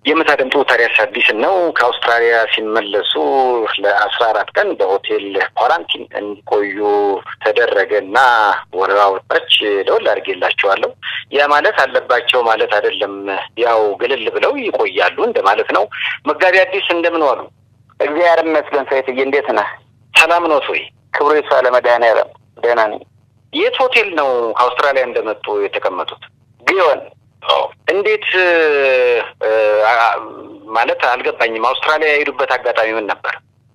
የምታደምጡ ታዲያስ አዲስ ነው ከአውስትራሊያ ሲመለሱ ለ14 ቀን በሆቴል ኳራንቲን እንዲቆዩ ተደረገና ወረራ ወጣች ደውል አድርጌላቸዋለሁ ያ ማለት አለባቸው ማለት አይደለም ያው ገለል ብለው ይቆያሉ እንደማለት ነው መጋቢ አዲስ እንደምን ዋሉ እግዚአብሔር ይመስገን ሰይፍዬ እንዴት ነህ ሰላም ነው ወይ ክብሩ ይስፋ ለመድኃኒዓለም ደህና ነኝ የት ሆቴል ነው ከአውስትራሊያ እንደመጡ የተቀመጡት ጊዮን እንዴት ማለት አልገባኝም አውስትራሊያ የሄዱበት አጋጣሚ ምን ነበር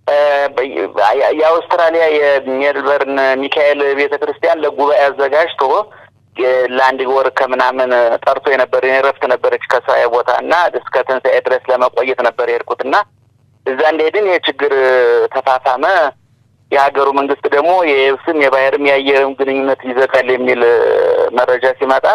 የአውስትራሊያ የሜልበርን ሚካኤል ቤተክርስቲያን ለጉባኤ አዘጋጅቶ ለአንድ ወር ከምናምን ጠርቶ የነበር የረፍት ነበረች ከሳያ ቦታና እስከ ትንሣኤ ድረስ ለመቆየት ነበር የሄድኩትና እዛ እንደሄድን የችግር ተፋፋመ የሀገሩ መንግስት ደግሞ የየብስም የባህርም የአየርም ግንኙነት ይዘጋል የሚል መረጃ ሲመጣ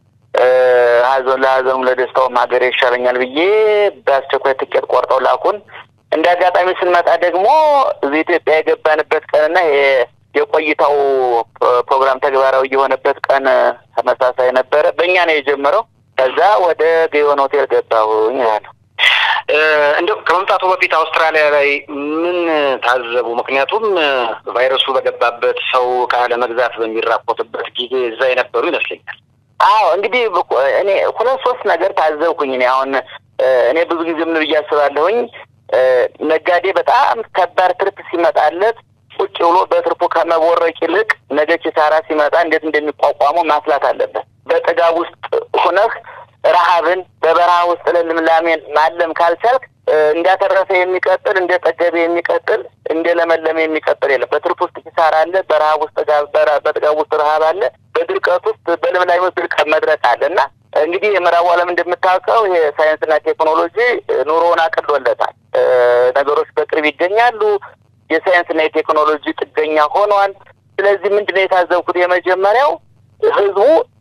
ሀዘን ለደስታውም ሀገር ይሻለኛል ብዬ በአስቸኳይ ትኬት ቆርጠው ላኩን እንዳጋጣሚ ስንመጣ ደግሞ እዚህ ኢትዮጵያ የገባንበት ቀንና የቆይታው ፕሮግራም ተግባራዊ የሆነበት ቀን ተመሳሳይ ነበር በእኛ ነው የጀመረው ከዛ ወደ ጊዮን ሆቴል ገባሁኝ ያለው እንደው ከመምጣቱ በፊት አውስትራሊያ ላይ ምን ታዘቡ ምክንያቱም ቫይረሱ በገባበት ሰው ካለ መግዛት በሚራቆትበት ጊዜ እዛ የነበሩ ይመስለኛል አዎ እንግዲህ እኔ ሁለት ሶስት ነገር ታዘብኩኝ አሁን እኔ ብዙ ጊዜ ምን ያስባለሁኝ ነጋዴ በጣም ከባድ ትርፍ ሲመጣለት ቁጭ ብሎ በትርፉ ከመቦረቅ ይልቅ ነገ ኪሳራ ሲመጣ እንዴት እንደሚቋቋመው ማስላት አለበት በጥጋብ ውስጥ ሆነህ ረሃብን በበረሃ ውስጥ ለልምላሜን ማለም ካልቻልክ እንዲያተረፈ የሚቀጥል እንደጠገበ የሚቀጥል እንደለመለመ የሚቀጥል የለም በትርፍ ውስጥ ኪሳራ አለ በረሃብ ውስጥ በጥጋብ ውስጥ ረሃብ አለ በድርቀት ውስጥ በልምላሜ ውስጥ ድርቀት መድረስ አለና እንግዲህ የምዕራቡ ዓለም እንደምታውቀው የሳይንስና ቴክኖሎጂ ኑሮውን አቅሎለታል ነገሮች በቅርብ ይገኛሉ የሳይንስና የቴክኖሎጂ ጥገኛ ሆኗል ስለዚህ ምንድነው የታዘብኩት የመጀመሪያው ህዝቡ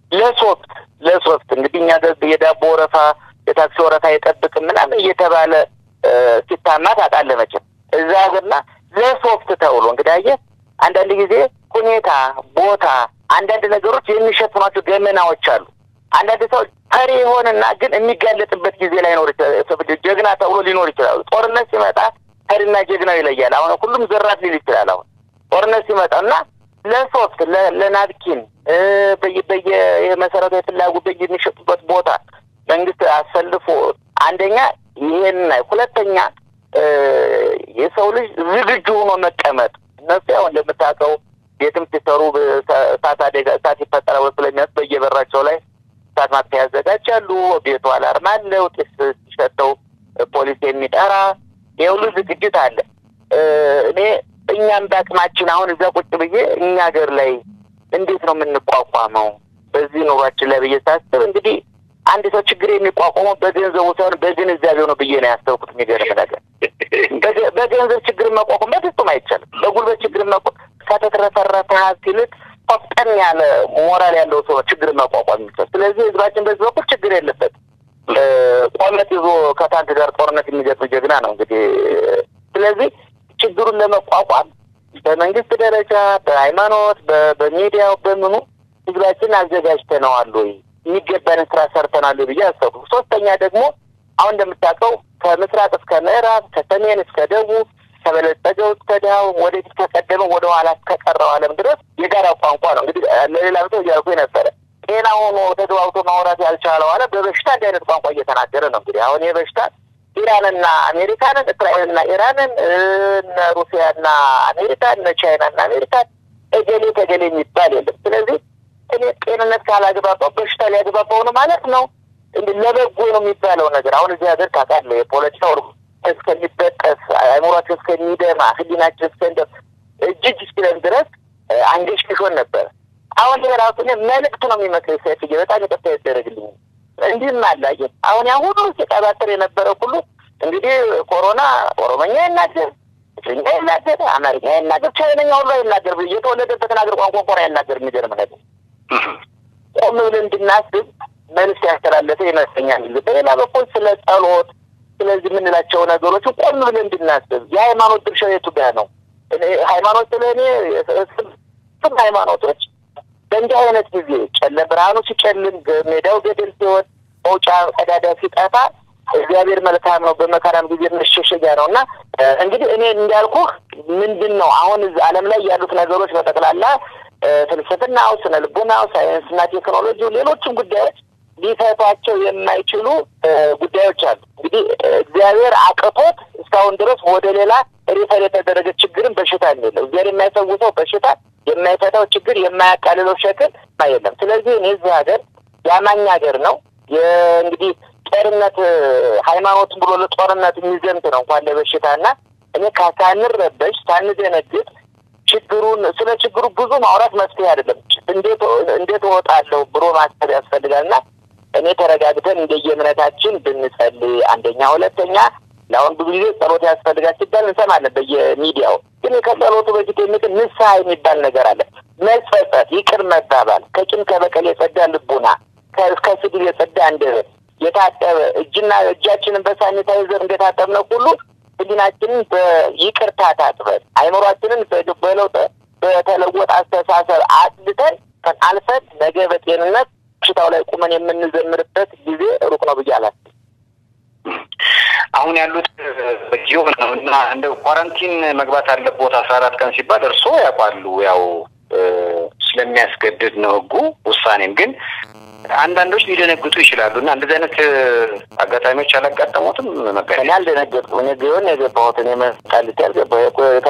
ለሶፍት እንግዲህ እኛ የዳቦ ወረፋ የታክሲ ወረፋ ይጠብቅ ምናምን እየተባለ ሲታማ ታጣለመች እዛ ሀገርና ለሶፍት ተውሎ እንግዲህ አየህ አንዳንድ ጊዜ ሁኔታ ቦታ አንዳንድ ነገሮች የሚሸፍኗቸው ገመናዎች አሉ አንዳንድ ሰው ፈሪ ሆነና ግን የሚጋለጥበት ጊዜ ላይ ነው ጀግና ተብሎ ሊኖር ይችላል ጦርነት ሲመጣ ፈሪና ጀግናው ይለያል አሁን ሁሉም ዘራት ሊል ይችላል አሁን ጦርነት ሲመጣና ለሶፍት ለናብኪን የመሰረታዊ ፍላጎት የሚሸጡበት ቦታ መንግስት አሰልፎ አንደኛ ይሄን ሁለተኛ የሰው ልጅ ዝግጁ ሆኖ መቀመጥ እነሱ ያው እንደምታውቀው የትም ሲሰሩ ሳት ይፈጠራል ስለሚያስ በየበራቸው ላይ ሳት ማጥፊያ ያዘጋጃሉ ቤቱ አላርም አለው ጢስ ሲሸተው ፖሊስ የሚጠራ የሁሉ ዝግጅት አለ እኔ እኛም ባቅማችን አሁን እዛ ቁጭ ብዬ እኛ ሀገር ላይ እንዴት ነው የምንቋቋመው በዚህ ኑሯችን ላይ በየሳስብ እንግዲህ አንድ ሰው ችግር የሚቋቋመው በገንዘቡ ሳይሆን በግንዛቤው ነው ብዬ ነው ያስተውኩት የሚገርም ነገር በገንዘብ ችግር መቋቋም በፍጹም አይቻልም በጉልበት ችግር መቋቋም ከተተረፈረፈ ሀብት ቆፍጠን ያለ ሞራል ያለው ሰው ችግር መቋቋም ይችላል ስለዚህ ህዝባችን በዚህ በኩል ችግር የለበት ቆመት ይዞ ከታንክ ጋር ጦርነት የሚገጥም ጀግና ነው እንግዲህ ስለዚህ ችግሩን ለመቋቋም በመንግስት ደረጃ በሃይማኖት በሚዲያው በመኑ ህዝባችን አዘጋጅተናል ወይ የሚገባንን ስራ ሰርተናል ብዬ አሰብኩ ሶስተኛ ደግሞ አሁን እንደምታውቀው ከምስራቅ እስከ ምዕራብ ከሰሜን እስከ ደቡብ ከበለጸገው እስከ ደቡብ ወደፊት ከቀደመው ወደ ኋላ ከቀረው ዓለም ድረስ የጋራ ቋንቋ ነው እንግዲህ ለሌላ ሰው ያልኩኝ ነበር ጤና ሆኖ ተደዋውቶ ማውራት ያልቻለው አለ በበሽታ እንደ አይነት ቋንቋ እየተናገረ ነው እንግዲህ አሁን የበሽታ ኢራንና አሜሪካንን እስራኤልና ኢራንን ሩሲያና አሜሪካን ቻይናና አሜሪካን ተገሌ የሚባል የለም ስለዚህ እኔ ጤንነት ካላግባባው በሽታ ሊያግባባው ነው ማለት ነው ለበጎ ነው የሚባለው ነገር አሁን እዚህ ሀገር ታውቃለህ የፖለቲካው እስከሚበጠስ አይሞራቸው እስከሚደማ ህሊናቸው እስከንደም እጅግ እስኪለን ድረስ አንገሽግሾን ነበር አሁን ለራሱ መልእክት ነው የሚመስለው ሰይፍዬ በጣም ይቅርታ ይደረግልኝ እንዲህም አላየ አሁን ያ ሁሉ ሲቀባጥር የነበረው ሁሉ እንግዲህ ኮሮና ኦሮሞኛ ይናገር ትግርኛ ይናገር አማርኛ ይናገር ቻይነኛ ሁሉ ይናገር የተወለደበትን ሀገር ቋንቋ እንኳን አይናገር የሚገርም ነገር ቆም ብለን እንድናስብ መልስ ያስተላለፈ ይመስለኛል በሌላ በኩል ስለ ጸሎት ስለዚህ የምንላቸው ነገሮች ቆም ብለን እንድናስብ የሃይማኖት ድርሻ የቱ ጋር ነው ሃይማኖት ስለኔ ስም ሃይማኖቶች በእንዲህ አይነት ጊዜ ጨለ ብርሃኑ ሲጨልም ሜዳው ገደል ሲወጥ መውጫ ቀዳዳ ሲጠፋ እግዚአብሔር መልካም ነው በመከራም ጊዜ መሸሸጊያ ነውና እንግዲህ እኔ እንዳልኩ ምንድነው አሁን ዓለም ላይ ያሉት ነገሮች በጠቅላላ ፍልስፍናው ስነ ልቦናው ሳይንስና ቴክኖሎጂ ሌሎችም ጉዳዮች ሊፈቷቸው የማይችሉ ጉዳዮች አሉ እንግዲህ እግዚአብሔር አቅቶት እስካሁን ድረስ ወደ ሌላ ሪፈር የተደረገ ችግርን በሽታ ነው እግዚአብሔር የማይፈውሰው በሽታ የማይፈታው ችግር የማያቃልለው ሸክም አይደለም ስለዚህ እኔ እዚህ ሀገር ያማኝ ሀገር ነው እንግዲህ ጦርነት ሃይማኖት ብሎ ለጦርነት የሚዘምት ነው እንኳን ለበሽታና እኔ ካሳንረበሽ ታንዘነግጥ ችግሩን ስለ ችግሩ ብዙ ማውራት መፍትሄ አይደለም እንዴት ወጣለው ብሮ ማስተር ያስፈልጋልና እኔ ተረጋግተን እንደየእምነታችን ብንጸልይ አንደኛ ሁለተኛ ለአሁን ብዙ ጊዜ ጸሎት ያስፈልጋል ሲባል እንሰማለን በየሚዲያው ግን ከጸሎቱ በፊት ንስሐ የሚባል ነገር አለ መጸጸት ይቅር መባባል ከጭን ከበቀል የጸዳ ልቡና ከስድብ የጸዳ አንደበት የታጠበ እጃችንን በሳኒታይዘር እንደታጠብነው ሁሉ ህሊናችንን በይቅርታ ታጥበን አይምሮአችንን በለውጥ በተለወጠ አስተሳሰብ አጽድተን አልፈን ነገ በጤንነት ሽታው ላይ ቁመን የምንዘምርበት ጊዜ ሩቅ ነው ብያለሁ አሁን ያሉት በጊዮን ነውና እንደ ኳራንቲን መግባት አለበት 14 ቀን ሲባል እርሶ ያቋሉ ያው ስለሚያስገድድ ነው ህጉ ውሳኔም ግን አንዳንዶች ሊደነግጡ ይችላሉና እንደዚህ አይነት አጋጣሚዎች አላጋጠሙትም መከላል ደነገጡ እኔ ቢሆን የገባሁት እኔ መስቃልት ያልገባው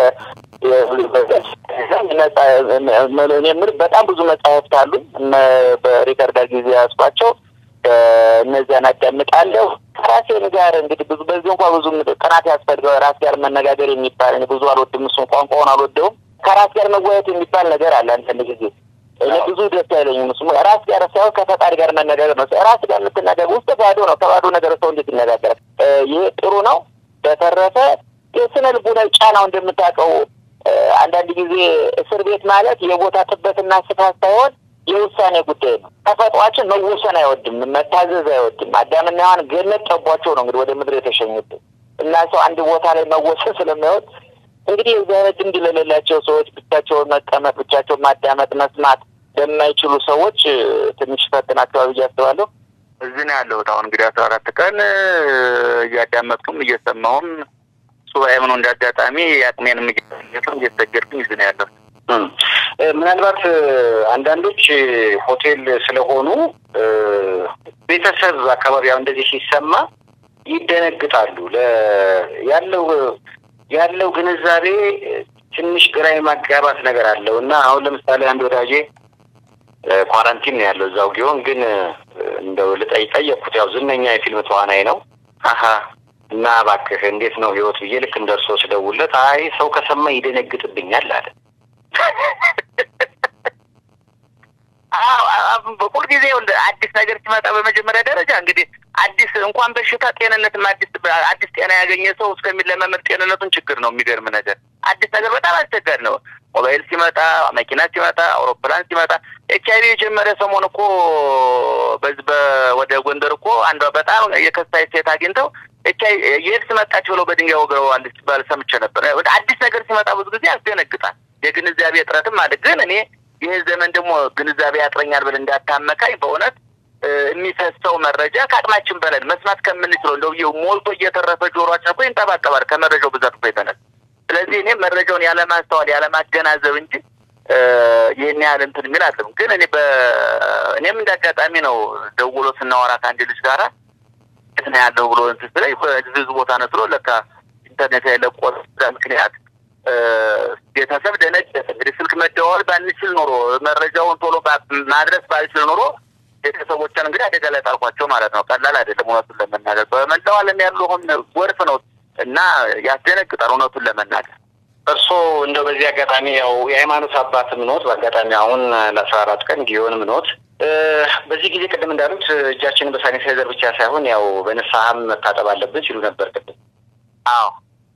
በጣም ብዙ መጻሕፍት አሉ በሪከርድ ጊዜ ያስቋቸው እነዚያን አዳምጣለሁ ራሴን ጋር እንግዲህ ብዙ በዚህ እንኳን ብዙ ጥናት ያስፈልጋል ራስ ጋር መነጋገር የሚባል እኔ ብዙ አልወድም እሱን ቋንቋውን አልወደውም ከራስ ጋር መወያየት የሚባል ነገር አለ አንተ ጊዜ እኔ ብዙ ደስ አይለኝም እሱ ራስ ጋር ሳይሆን ከፈጣሪ ጋር መነጋገር ነው ራስ ጋር የምትነጋገር ውስጥ ባዶ ነው ከባዶ ነገር ሰው እንዴት ይነጋገራል ይሄ ጥሩ ነው በተረፈ የስነ ልቦና ጫናው እንደምታውቀው አንዳንድ ጊዜ እስር ቤት ማለት የቦታ ጥበትና ስፋት ሳይሆን የውሳኔ ጉዳይ ነው ተፈጥሯችን መወሰን አይወድም መታዘዝ አይወድም አዳምና ሔዋን ገነት ጠቧቸው ነው እንግዲህ ወደ ምድር የተሸኙት እና ሰው አንድ ቦታ ላይ መወሰን ስለማይወድ እንግዲህ የዛሬ ድንድ ለሌላቸው ሰዎች ብቻቸውን መቀመጥ ብቻቸውን ማዳመጥ መስማት ለማይችሉ ሰዎች ትንሽ ፈተናቸው ያስባለሁ እዚህ ነው ያለው አሁን እንግዲህ 14 ቀን ያዳመጥኩም እየሰማሁም ሱባኤም ነው እንዳጋጣሚ ያቅሜንም እየተገርኩኝ እዚህ ነው ያለው ምናልባት አንዳንዶች ሆቴል ስለሆኑ ቤተሰብ አካባቢ እንደዚህ ሲሰማ ይደነግጣሉ ያለው ግንዛቤ ትንሽ ግራይ ማጋባት ነገር አለውና አሁን ለምሳሌ አንድ ወዳጄ ኳራንቲን ነው ያለው እዛው ጊዮን ግን እንደው ልጠይቁት ያው ዝነኛ የፊልም ተዋናይ ነው እና ባክህ እንዴት ነው ህይወት ብዬ ልክ እንደርሶ ስለውለት አይ ሰው ከሰማ ይደነግጥብኛል አለ በኩል ጊዜ አዲስ ነገር ሲመጣ በመጀመሪያ ደረጃ እንግዲህ አዲስ እንኳን በሽታ ጤንነትም አዲስ ጤና ያገኘ ሰው እስከሚለመመድ ጤንነቱን ችግር ነው የሚገርም ነገር አዲስ ነገር በጣም አስቸጋሪ ነው ሞባይል ሲመጣ መኪና ሲመጣ አውሮፕላን ሲመጣ ኤችአይቪ የጀመረ ሰሞን እኮ በዚህ ወደ ጎንደር እኮ አንዷ በጣም የከሳይ ሴት አግኝተው ኤችአይቪ የኤድስ መጣች ብለው በድንጋይ ወግረዋል ሲባል ሰምቼ ነበር አዲስ ነገር ሲመጣ ብዙ ጊዜ ያስደነግጣል የግንዛቤ እጥረትም አለ ግን እኔ ይሄ ዘመን ደግሞ ግንዛቤ ያጥረኛል ብለ እንዳታመካኝ በእውነት የሚፈሰው መረጃ ካቅማችን በላይ መስማት ከምንችለው እንደው ሞልቶ እየተረፈ ጆሮአችን እኮ ይንጠባጠባል ከመረጃው ብዛት እኮ የተነሳ ስለዚህ እኔ መረጃውን ያለማስተዋል ያለማገናዘብ እንጂ ይሄን ያህል እንትን የሚል አይደለም ግን እኔም እንዳጋጣሚ ነው ደውሎ ስናወራ ከአንድ ልጅ ጋራ እንትን ያለው ብሎ እንትን ስለይ ብዙ ቦታ ነጥሎ ለካ ኢንተርኔት ላይ ለቆት ምክንያት ቤተሰብ ደነገጠ እንግዲህ ስልክ መደዋወል ባንችል ኖሮ መረጃውን ቶሎ ማድረስ ባንችል ኖሮ ቤተሰቦችን እንግዲህ አደጋ ላይ ጣልኳቸው ማለት ነው ቀላል አይደለም እውነቱን ለመናገር በመላው ዓለም ያለው ጎርፍ ነው እና ያስደነግጣል እውነቱን ለመናገር እርሶ እንደው በዚህ አጋጣሚ ያው የሃይማኖት አባትም ኖት በአጋጣሚ አሁን ለ14 ቀን ጊዮንም ኖት በዚህ ጊዜ ቀደም እንዳሉት እጃችንን በሳኒታይዘር ብቻ ሳይሆን ያው በንስሐም መታጠብ አለብን ሲሉ ነበር ቀደም አዎ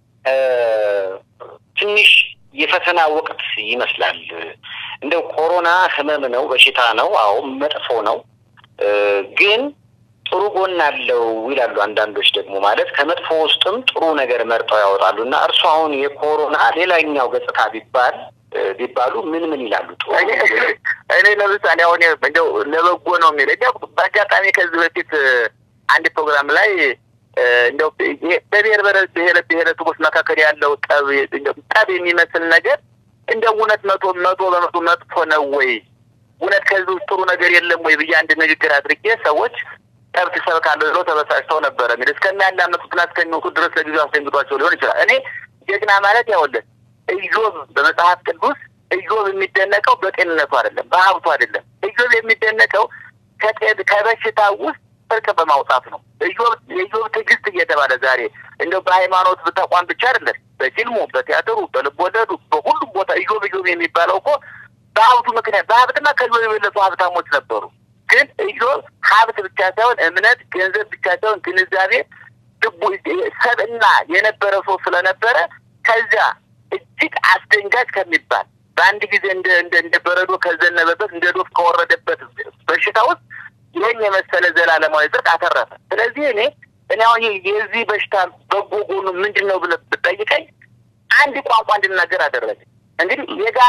ትንሽ የፈተና ወቅት ይመስላል እንደው ኮሮና ህመም ነው በሽታ ነው አዎ መጥፎ ነው ግን ጥሩ ጎን አለው ይላሉ አንዳንዶች ደግሞ ማለት ከመጥፎ ውስጥም ጥሩ ነገር መርጠው ያወጣሉና እርሱ አሁን የኮሮና ሌላኛው ገጽታ ቢባሉ ምን ይላሉ እኔ ለምሳሌ አሁን እንደው ለበጎ ነው የሚለው በአጋጣሚ ከዚህ በፊት አንድ ፕሮግራም ላይ እንደው በብሔር ብሔረሰቦች መካከል ያለው ጠብ የሚመስል ነገር እንደው እውነት መቶ በመቶ መጥፎ ነው ወይ እውነት ከዚህ ውስጥ ጥሩ ነገር የለም ወይ ብዬ አንድ ንግግር አድርጌ ሰዎች ጠብ ትሰብካለህ ብለው ተበሳጭተው ነበር። እንግዲህ እስከሚያላምጡትና እስከሚሞቱ ድረስ ለጊዜው አስደንግጧቸው ሊሆን ይችላል። እኔ ጀግና ማለት ያውልህ ኢዮብ በመጽሐፍ ቅዱስ ኢዮብ የሚደነቀው በጤንነቱ አይደለም፣ በሀብቱ አይደለም። ኢዮብ የሚደነቀው ከበሽታ ውስጥ ፍርቅ በማውጣት ነው። ኢዮብ ትዕግስት እየተባለ ዛሬ እንደው በሃይማኖት ተቋም ብቻ አይደለም፣ በፊልሙ፣ በቲያትሩ፣ በልቦለዱ በሁሉም ቦታ ኢዮብ የሚባለው እኮ በሀብቱ ምክንያት በሀብትና ከኢዮብ የበለጡ ሀብታሞች ነበሩ። ግን ኢዮብ ሀብት ብቻ ሳይሆን እምነት፣ ገንዘብ ብቻ ሳይሆን ግንዛቤ፣ ሰብዕና የነበረ ሰው ስለነበረ ከዚያ እጅግ አስደንጋጭ ከሚባል በአንድ ጊዜ እንደ በረዶ ከዘነበበት እንደ ዶፍ ከወረደበት በሽታ ውስጥ ይህን የመሰለ ዘላለማዊ ጽድቅ አተረፈ። ስለዚህ እኔ አሁን የዚህ በሽታ በጎ ጎኑ ምንድን ነው ብለህ ብትጠይቀኝ አንድ ቋንቋ እንድናገር አደረገ። እንግዲህ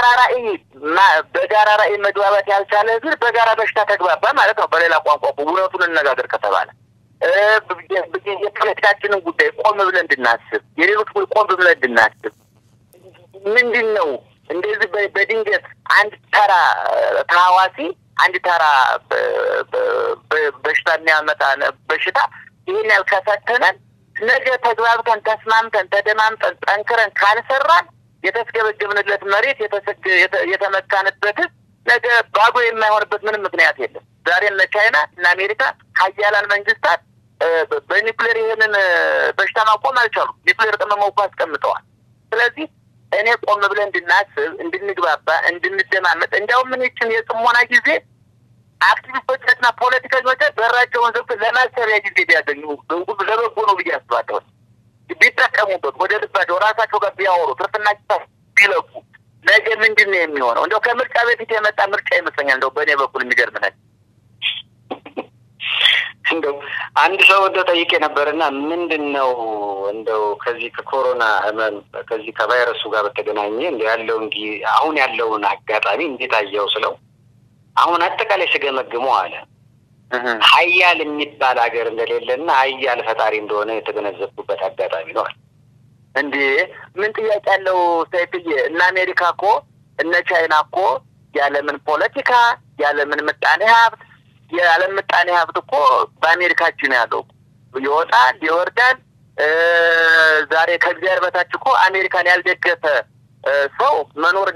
በጋራ ራዕይ መግባባት ያልቻለ ህዝብ በጋራ በሽታ ተግባባ ማለት ነው። በሌላ ቋንቋ እውነቱን እንነጋገር ከተባለ የፖለቲካችንን ጉዳይ ቆም ብለን እንድናስብ፣ የሌሎች ቆም ብለን እንድናስብ ምንድን ነው እንደዚህ በድንገት አንድ ተራ ተሐዋሲ አንድ ተራ በሽታ የሚያመጣ በሽታ ይህን ያልከፈተነን ነገ ተግባብተን ተስማምተን ተደማምጠን ጠንክረን ካልሰራን የተስገበገብንለት መሬት የተመካንበት ነገ ባዶ የማይሆንበት ምንም ምክንያት የለም። ዛሬ እነ ቻይና እና አሜሪካ ሀያላን መንግስታት በኒውክሌር ይህንን በሽታ ማቆም አልቻሉም። ኒውክሌር ጠመመው እኮ አስቀምጠዋል። ስለዚህ እኔ ቆም ብለን እንድናስብ፣ እንድንግባባ፣ እንድንደማመጥ እንዲያውም ምን ይችን የጽሞና ጊዜ አክቲቪስቶችና ፖለቲከኞች በራቸውን ዘግቶ ለማሰቢያ ጊዜ ቢያገኙ ለበጎ ነው ብዬ አስባለሁ። ቢጠቀሙበት ወደ ልባቸው ራሳቸው ጋር ቢያወሩ ትርፍና ቢለቁ ነገ ምንድን ነው የሚሆነው? እንደው ከምርጫ በፊት የመጣ ምርጫ ይመስለኛል። እንደው በእኔ በኩል የሚገርም ነገር እንደው አንድ ሰው ጠይቄ ነበርና ምንድነው እንደው ከዚህ ከኮሮና ህመም ከዚህ ከቫይረሱ ጋር በተገናኘ ያለው አሁን ያለውን አጋጣሚ እንዴት አየው ስለው አሁን አጠቃላይ ሲገመግመው አለ ሀያል የሚባል ሀገር እንደሌለና ሀያል ፈጣሪ እንደሆነ የተገነዘብኩበት አጋጣሚ ነው አለ። እንዴ ምን ጥያቄ ያለው ሰይፍዬ? እነ አሜሪካ እኮ እነ ቻይና እኮ ያለምን ፖለቲካ ያለምን ምጣኔ ሀብት የዓለም ምጣኔ ሀብት እኮ በአሜሪካ እጅ ነው ያለው። ይወጣል ይወርዳል። ዛሬ ከእግዚአብሔር በታች እኮ አሜሪካን ያልደገፈ ሰው መኖር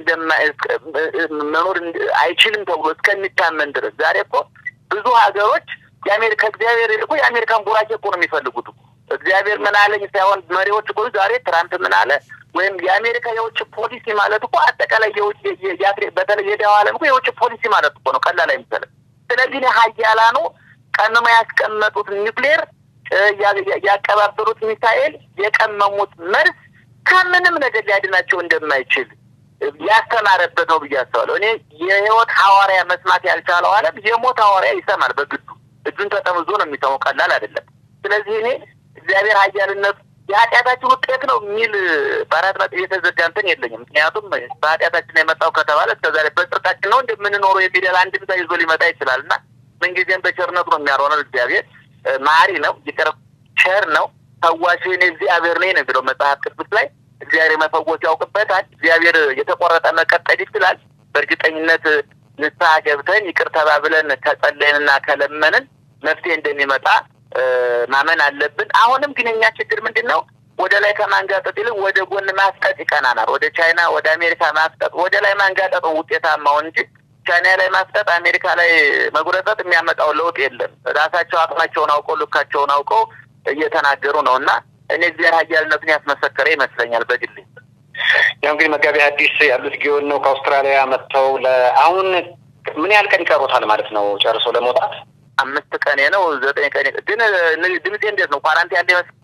አይችልም ተብሎ እስከሚታመን ድረስ ዛሬ እኮ ብዙ ሀገሮች የአሜሪካ እግዚአብሔር እኮ የአሜሪካን ቡራኬ እኮ ነው የሚፈልጉት። እግዚአብሔር ምን አለኝ ሳይሆን መሪዎች እኮ ዛሬ ትራምፕ ምን አለ ወይም የአሜሪካ የውጭ ፖሊሲ ማለት እኮ አጠቃላይ የውጭ በተለይ የደሃው ዓለም እኮ የውጭ ፖሊሲ ማለት እኮ ነው። ቀላል አይመስልም። ስለዚህ ሀያላኑ ቀንማ ያስቀመጡት ኒውክሌር ያቀባበሩት ሚሳኤል የቀመሙት መርዝ ከምንም ነገር ሊያድናቸው እንደማይችል ያስተማረበት ነው ብዬ አስባለሁ። እኔ የህይወት ሐዋርያ መስማት ያልቻለው ዓለም የሞት ሐዋርያ ይሰማል። በግዱ እጁን ተጠምዞ ነው የሚሰማው። ቀላል አይደለም። ስለዚህ እኔ እግዚአብሔር ኃያልነት የኃጢአታችን ውጤት ነው የሚል በአራት ነጥብ የተዘጋ እንትን የለኝም። ምክንያቱም በኃጢአታችን የመጣው ከተባለ እስከዛሬ በጽድቃችን ነው እንደምንኖረው የሚደል አንድምታ ይዞ ሊመጣ ይችላልና ምንጊዜም በቸርነቱ ነው የሚያሮነው። እግዚአብሔር መሐሪ ነው፣ ይቅር ቸር ነው፣ ፈዋሽ እኔ እግዚአብሔር ነኝ ነው የሚለው መጽሐፍ ቅዱስ ላይ። እግዚአብሔር መፈወስ ያውቅበታል። እግዚአብሔር የተቆረጠ መቀጠል ይችላል። በእርግጠኝነት ንስሐ ገብተን ይቅር ተባብለን ከጸለይንና ከለመንን መፍትሄ እንደሚመጣ ማመን አለብን። አሁንም ግን የኛ ችግር ምንድነው? ወደ ላይ ከማንጋጠጥ ይልቅ ወደ ጎን ማስቀጥ ይቀናናል። ወደ ቻይና ወደ አሜሪካ ማስቀጥ፣ ወደ ላይ ማንጋጠጥ ውጤታማው እንጂ ቻይና ላይ ማስቀጥ አሜሪካ ላይ መጉረጠጥ የሚያመጣው ለውጥ የለም። ራሳቸው አቅማቸውን አውቀው ልካቸውን አውቀው እየተናገሩ ነውና እኔ እግዚአብሔር ኃያልነቱን ያስመሰከረ ይመስለኛል በግሌ። ያው እንግዲህ መጋቢ ሐዲስ ያሉት ጊዮን ነው ከአውስትራሊያ መጥተው አሁን ምን ያህል ቀን ይቀሩታል ማለት ነው ጨርሶ ለመውጣት? 5 ቀን ነው 9 ቀን ግን ድምጼ እንዴት ነው? ኳራንቲን ያለ ይመስል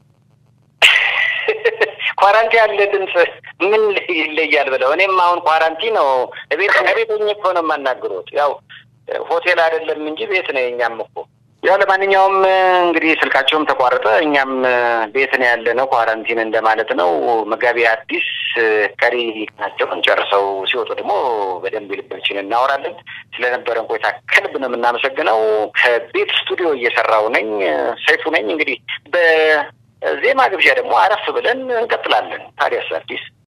ኳራንቲን ያለ ድምጽ ምን ይለያል ብለው እኔም አሁን ኳራንቲን ነው ቤት ሆኜ እኮ ነው የማናግሮት። ያው ሆቴል አይደለም እንጂ ቤት ነው የኛም እኮ። ያው ለማንኛውም እንግዲህ ስልካቸውም ተቋረጠ፣ እኛም ቤት ነው ያለነው ኳራንቲን እንደማለት ነው። መጋቢ ሐዲስ ቀሪ ናቸው ጨርሰው ሲወጡ ደግሞ በደንብ ልባችን እናወራለን። ስለነበረን ቆይታ ከልብ ነው የምናመሰግነው። ከቤት ስቱዲዮ እየሰራው ነኝ፣ ሰይፉ ነኝ። እንግዲህ ዜማ ግብዣ ደግሞ አረፍ ብለን እንቀጥላለን። ታዲያስ አዲስ